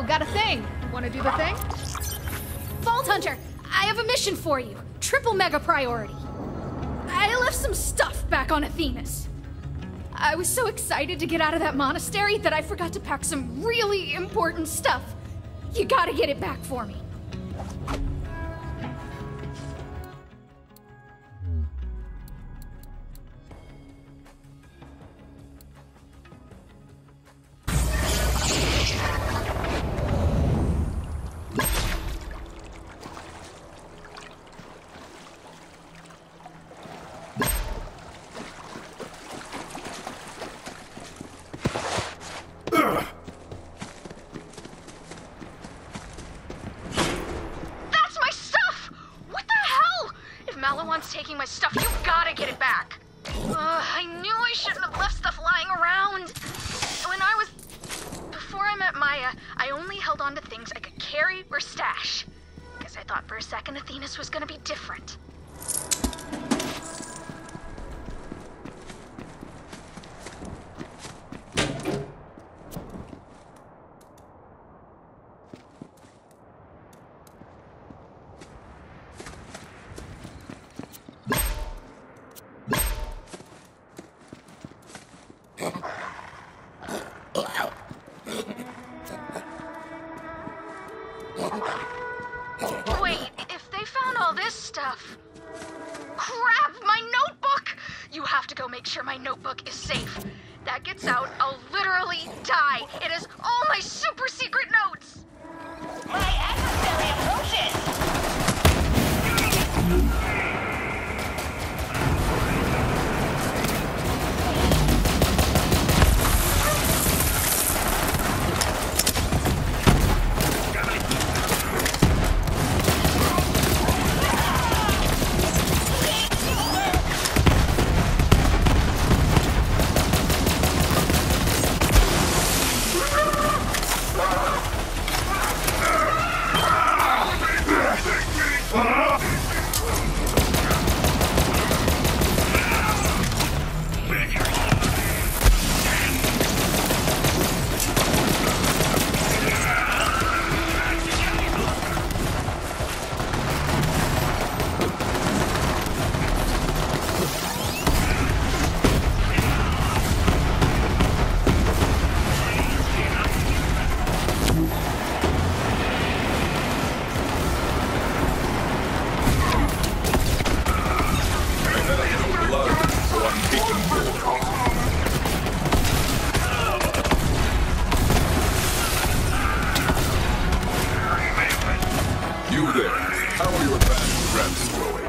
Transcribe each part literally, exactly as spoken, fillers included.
got a thing. Wanna do the thing? Vault Hunter, I have a mission for you. Triple mega priority. I left some stuff back on Athenas. I was so excited to get out of that monastery that I forgot to pack some really important stuff. You gotta get it back for me. Taking my stuff, you gotta get it back. Ugh, I knew I shouldn't have left stuff lying around. When I was... Before I met Maya, I only held on to things I could carry or stash. Because I thought for a second Athenas was gonna be different. Wait, if they found all this stuff... Crap, my notebook! You have to go make sure my notebook is safe. That gets out, I'll literally die. It has all my super secret notes! My adversary approaches! You there? How are your advanced reps going?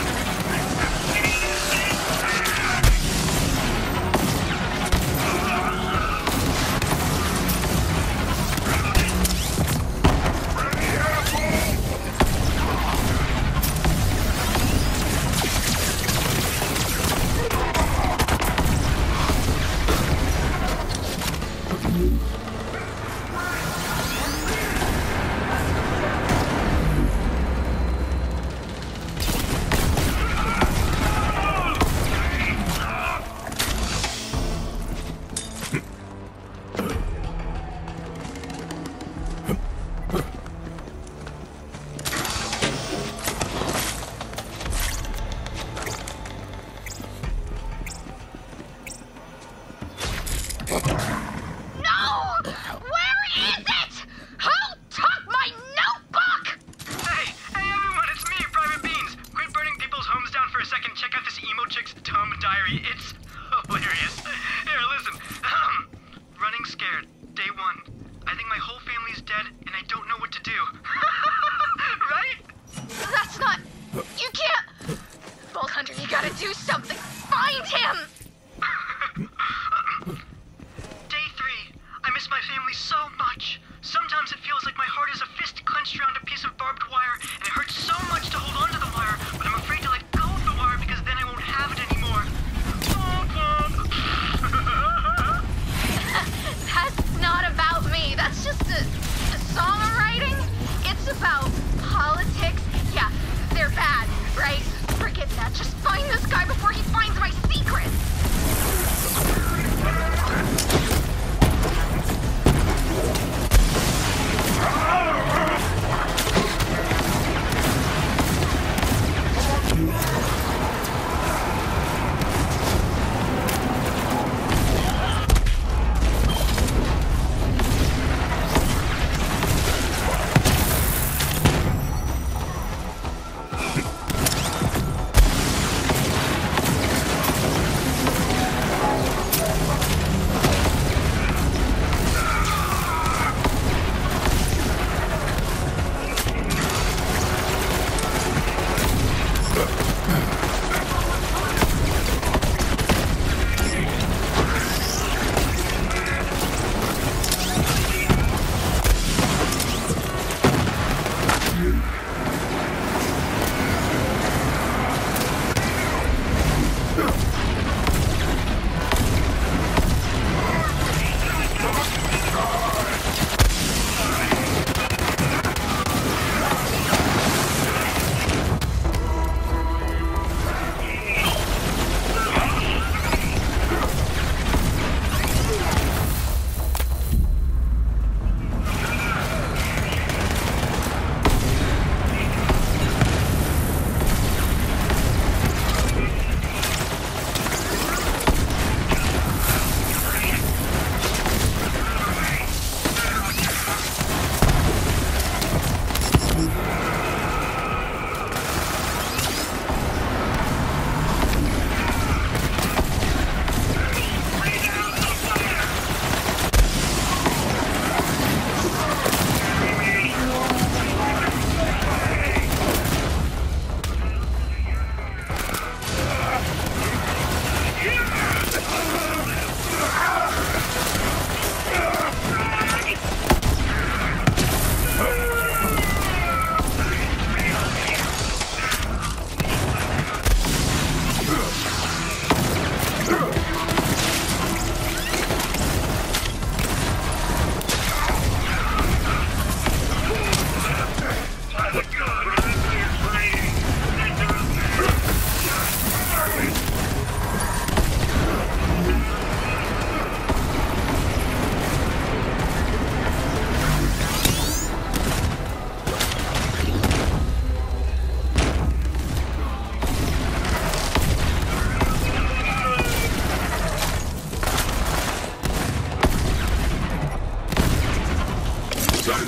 It's hilarious. Here, listen. Um, running scared. Day one. I think my whole family's dead, and I don't know what to do. Right? That's not... You can't... Vault Hunter, you gotta do something. Find him! Day three. I miss my family so much. Sometimes it feels like my heart is a fist clenched around a piece of barbed wire, and it hurts so much to hold onto the wire, but I'm afraid to let go of the wire because then I won't have it anymore. That's not about me. That's just a, a song I'm writing. It's about politics. Yeah, they're bad, right? Forget that. Just find this guy before he finds my secrets.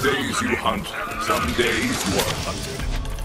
days you hunt, some days you are hunted.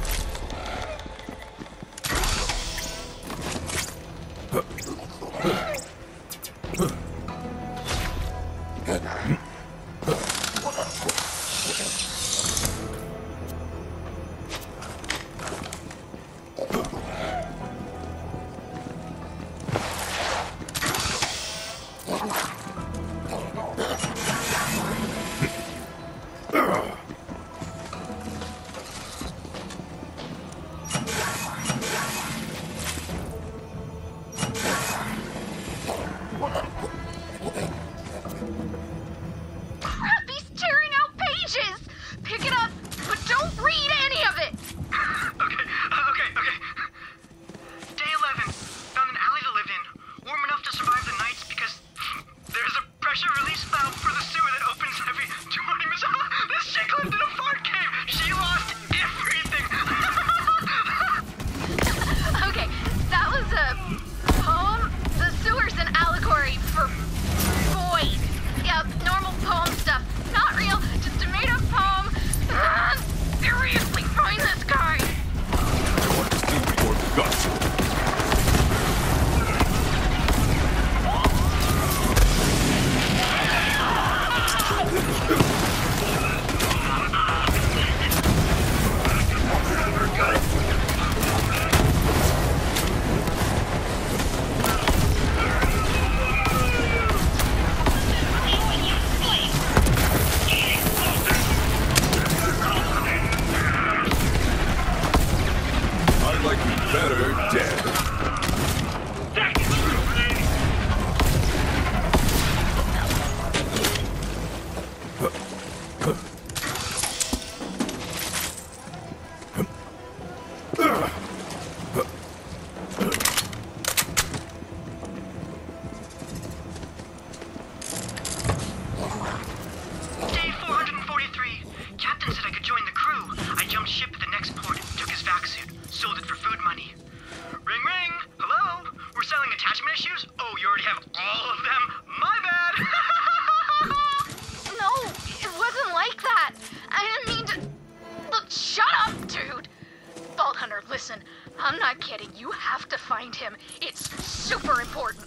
Listen, I'm not kidding. You have to find him. It's super important.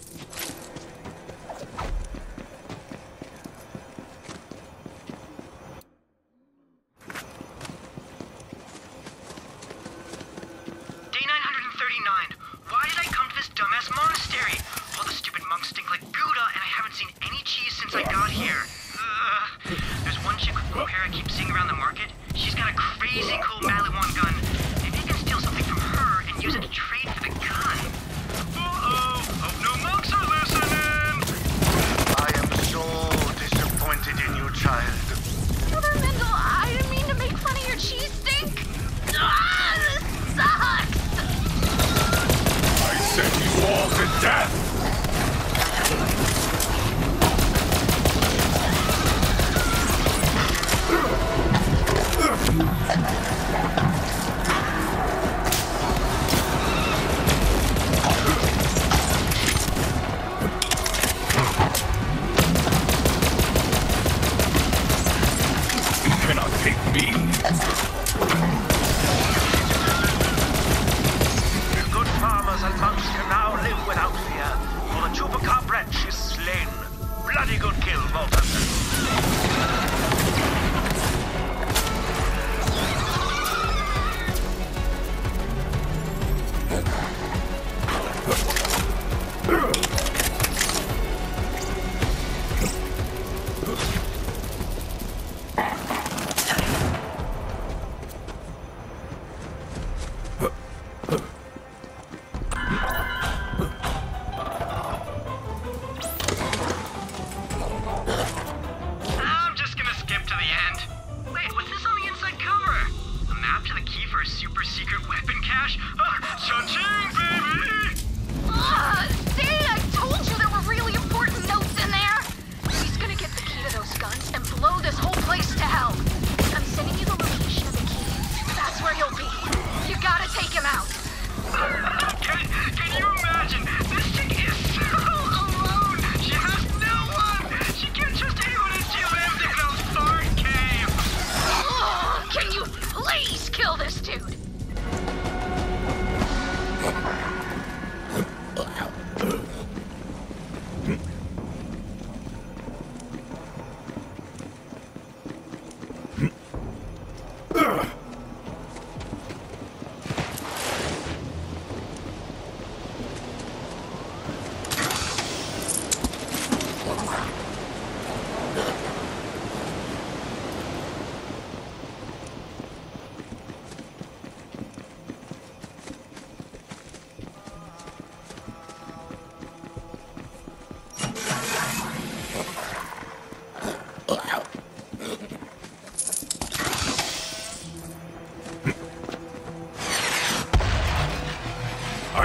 Day nine hundred thirty-nine. Why did I come to this dumbass monastery? All the stupid monks stink like Gouda, and I haven't seen any cheese since I got here. Ugh. There's one chick with blue hair I keep seeing around the market. She's got a crazy cool Maliwan gun. Maybe I can steal something from her and use it to trade for the gun. Uh-oh! Hope no monks are listening! I am so disappointed in you, child. Brother Mendel, I didn't mean to make fun of your cheese stink. Ah, this sucks! I sent you all to death!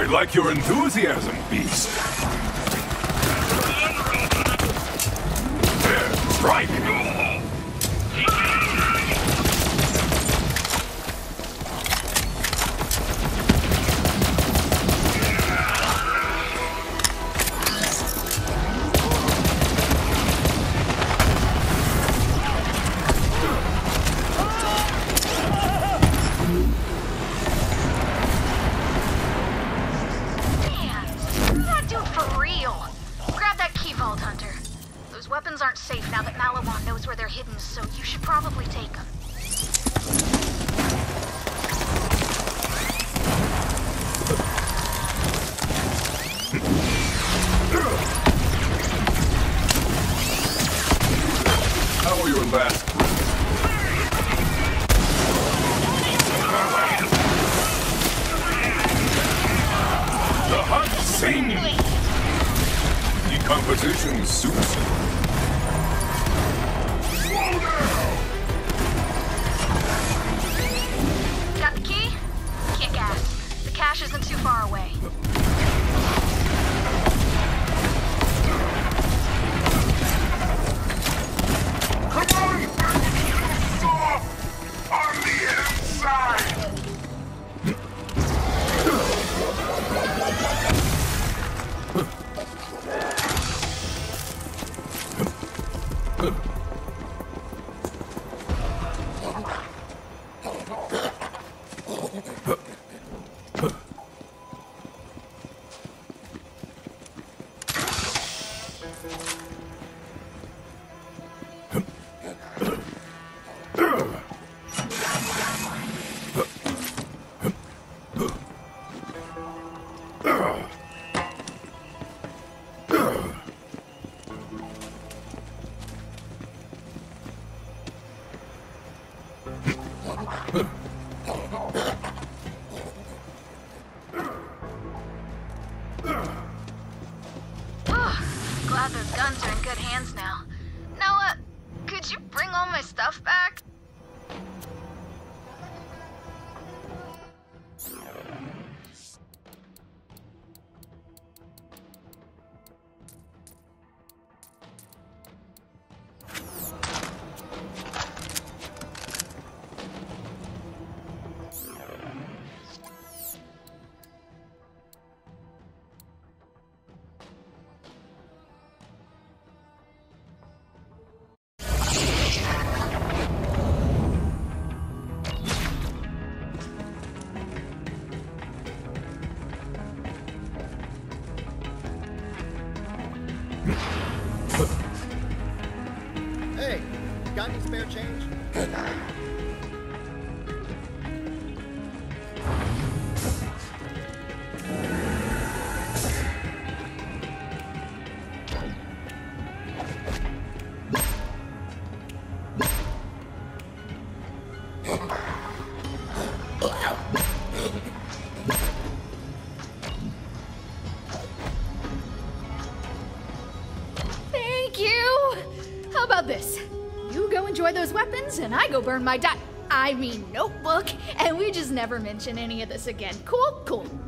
like your enthusiasm, beast. There, strike! Weapons aren't safe now that Maliwan knows where they're hidden, so you should probably take them. How are you, Ambassador? The hunt sings! Decomposition suits you. Got the key? Kick ass. The cache isn't too far away. Come on! Soft! On the inside! Glad those guns are in good hands now. Noah, could you bring all my stuff back? Hey, got any spare change? Thank you! How about this? You go enjoy those weapons, and I go burn my di- I mean notebook, and we just never mention any of this again. Cool? Cool.